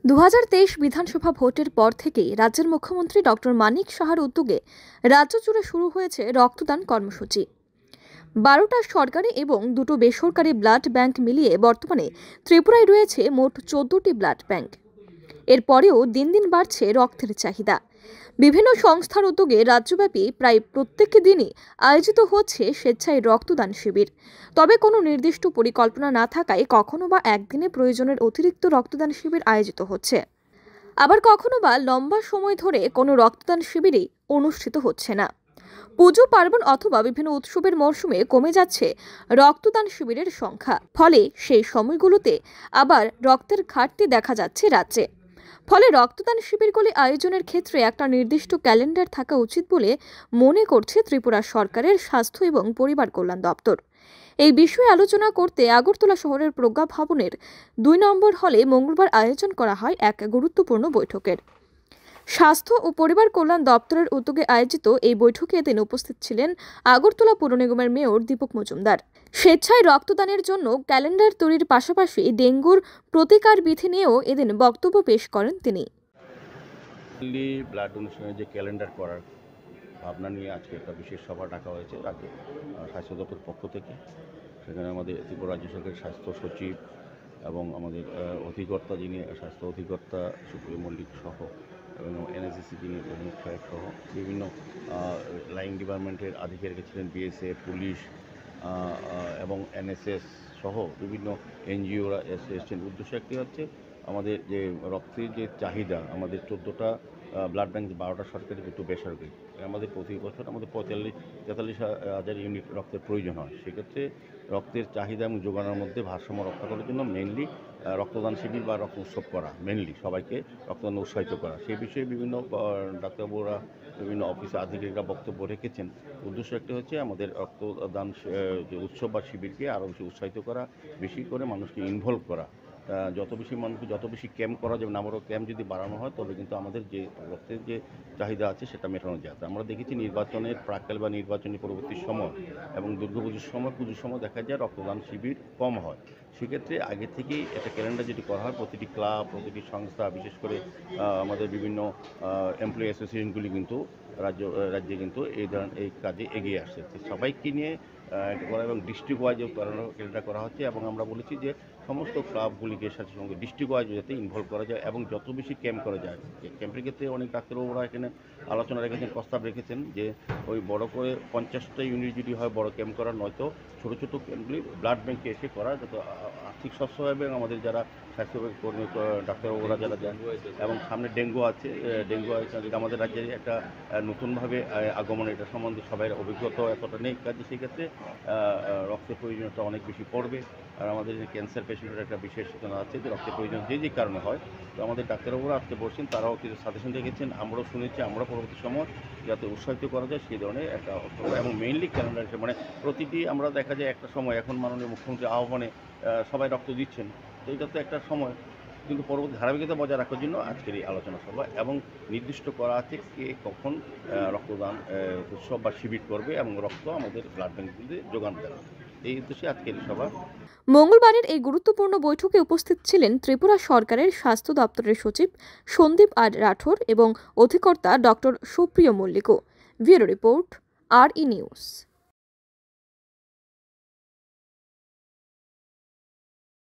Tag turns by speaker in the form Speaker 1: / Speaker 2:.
Speaker 1: 2023 বিধানসভা ভোটের পর থেকেই রাজ্যের মুখ্যমন্ত্রী ডক্টর মানিক সাহার উদ্যোগে রাজ্য জুড়ে শুরু হয়েছে রক্তদান কর্মসূচি। 12টা সরকারি এবং 2টো বেসরকারি ব্লাড ব্যাংক মিলিয়ে বর্তমানে ত্রিপুরায় রয়েছে মোট 14টি ব্লাড ব্যাংক। এরপরেও দিন দিন বাড়ছে রক্তের চাহিদা। বিভিন্ন সংস্থার উদ্যোগে রাজ্যব্যাপী প্রায় প্রত্যেক দিনই আয়োজিত হচ্ছে স্বেচ্ছায় রক্তদান শিবির। তবে কোনো নির্দিষ্ট পরিকল্পনা না থাকায় কখনো বা একদিনে প্রয়োজনের অতিরিক্ত রক্তদান শিবির আয়োজিত হচ্ছে, আবার কখনো বা লম্বা সময় ধরে কোনো রক্তদান শিবিরই অনুষ্ঠিত হচ্ছে না। পুজো পার্বণ অথবা বিভিন্ন উৎসবের মরশুমে কমে যাচ্ছে রক্তদান শিবিরের সংখ্যা, ফলে সেই সময়গুলোতে আবার রক্তের ঘাটতি দেখা যাচ্ছে রাজ্যে। ফলে রক্তদান শিবিরগুলি আয়োজনের ক্ষেত্রে একটা নির্দিষ্ট ক্যালেন্ডার থাকা উচিত বলে মনে করছে ত্রিপুরা সরকারের স্বাস্থ্য এবং পরিবার কল্যাণ দপ্তর। এই বিষয়ে আলোচনা করতে আগরতলা শহরের প্রজ্ঞা ভবনের 2 নম্বর হলে মঙ্গলবার আয়োজন করা হয় এক গুরুত্বপূর্ণ বৈঠকের। স্বাস্থ্য ও পরিবার কল্যাণ দপ্তরের উদ্যোগে আয়োজিত এই বৈঠকে এদিন উপস্থিত ছিলেন আগরতলা পৌর নিগমের মেয়র দীপক মজুমদার। স্বেচ্ছায় রক্তদানের জন্য ক্যালেন্ডার তৈরির পাশাপাশি ডেঙ্গুর প্রতিকার বিধি নিয়েও এদিন বক্তব্য পেশ করেন তিনি।
Speaker 2: ব্লাড ডোনেশনের যে ক্যালেন্ডার করার ভাবনা নিয়ে আজকে একটা বিশেষ সভা ডাকা হয়েছে রাজ্য স্বাস্থ্য দপ্তর পক্ষ থেকে। সেখানে আমাদের ত্রিপুরা রাজ্য সরকারের স্বাস্থ্য সচিব এবং আমাদের অধিকর্তা, যিনি স্বাস্থ্য অধিকর্তা সুপ্রিয় মল্লিক সহ, এবং এনএসএসসি যিনি প্রমুখ সাহেব সহ বিভিন্ন লাইন ডিপার্টমেন্টের আধিকারিক ছিলেন, বিএসএফ, পুলিশ এবং এনএসএস সহ বিভিন্ন এনজিওরা এসেছেন। উদ্দেশ্য একটি হচ্ছে আমাদের যে রক্তের যে চাহিদা, আমাদের 14টা ব্লাড ব্যাংক, 12টা সরকারি, 2টো বেসরকারি, আমাদের প্রতি বছর আমাদের 43,000 ইউনিট রক্তের প্রয়োজন হয়। সেক্ষেত্রে রক্তের চাহিদা এবং যোগানোর মধ্যে ভারসাম্য রক্ষা করার জন্য মেইনলি রক্তদান শিবির বা রক্ত উৎসব করা, মেইনলি সবাইকে রক্তদান উৎসাহিত করা। সেই বিষয়ে বিভিন্ন ডাক্তারবাবুরা, বিভিন্ন অফিসে আধিকারিকরা বক্তব্য রেখেছেন। উদ্দেশ্য একটি হচ্ছে আমাদের রক্তদান যে উৎসব বা শিবিরকে আরও বেশি উৎসাহিত করা, বেশি করে মানুষকে ইনভলভ করা। যত বেশি মানুষকে যত বেশি ক্যাম্প করা যাবে, নাম্বার অফ ক্যাম্প যদি বাড়ানো হয় তবে কিন্তু আমাদের যে রক্তের যে চাহিদা আছে সেটা মেটানো যায়। আমরা দেখেছি নির্বাচনের প্রাক্কাল বা নির্বাচনী পরবর্তী সময় এবং দুর্গাপুজোর সময়, পুজোর সময় দেখা যায় রক্তদান শিবির কম হয়। সেক্ষেত্রে আগে থেকেই একটা ক্যালেন্ডার যদি করা হয়, প্রতিটি ক্লাব, প্রতিটি সংস্থা, বিশেষ করে আমাদের বিভিন্ন এমপ্লয়ি অ্যাসোসিয়েশনগুলি কিন্তু রাজ্যে কিন্তু এই কাজে এগিয়ে আসছে। সবাইকে নিয়ে এটা করা এবং ডিস্ট্রিক্ট ওয়াইজ ক্যালেন্ডার করা হচ্ছে, এবং আমরা বলেছি যে সমস্ত ক্লাবগুলিকে সাথে সঙ্গে ডিস্ট্রিক্ট ওয়াইজ যাতে ইনভলভ করা যায় এবং যত বেশি ক্যাম্প করা যায়। ক্যাম্পের ক্ষেত্রে অনেক ডাক্তারবাবুরা এখানে আলোচনা রেখেছেন, প্রস্তাব রেখেছেন যে ওই বড় করে 50টা ইউনিট যদি হয় বড় ক্যাম্প করা, নয়তো ছোটো ছোটো ক্যাম্পগুলি ব্লাড ব্যাঙ্কে এসে করা, যত আর্থিক স্বাস্থ্য এবং আমাদের যারা স্বাস্থ্যকর্মী ডাক্তারবাবুরা যারা যান, এবং সামনে ডেঙ্গু আছে, আমাদের রাজ্যে একটা নতুনভাবে আগমন, এটা সম্বন্ধে সবাই অভিজ্ঞতা এতটা নেই, কাজে সেক্ষেত্রে রক্তের প্রয়োজনীয়তা অনেক বেশি পড়বে। আর আমাদের যে ক্যান্সার পেশেন্টের একটা বিশেষ সূচনা আছে যে রক্তের প্রয়োজন যে কারণে হয়, তো আমাদের ডাক্তারবাবুরা আজকে বলছেন, তারাও কিছু সাজেশন রেখেছেন, আমরাও শুনেছি, আমরা পরবর্তী সময় যাতে উৎসাহিত করা যায় সেই ধরনের একটা, এবং মেইনলি ক্যালেন্ডার, মানে প্রতিটি আমরা দেখা যায় একটা সময়, এখন মাননীয় মুখ্যমন্ত্রী আহ্বানে সবাই রক্ত দিচ্ছেন, তো এটা তো একটা সময়, কিন্তু পরবর্তী ধারাবাহিকতা বজায় রাখার জন্য আজকের এই আলোচনা সভা, এবং নির্দিষ্ট করা আছে কে কখন রক্তদান উৎসব বা শিবির করবে এবং রক্ত আমাদের ব্লাড ব্যাঙ্কগুলিতে যোগান দেওয়া, এই উদ্দেশ্যে আজকের সভা।
Speaker 1: মঙ্গলবারের এই গুরুত্বপূর্ণ বৈঠকে উপস্থিত ছিলেন ত্রিপুরা সরকারের স্বাস্থ্য দপ্তরের সচিব সন্দীপ আর রাঠোর এবং অধিকর্তা ডক্টর সুপ্রিয় মল্লিকও। Bureau report, RE news.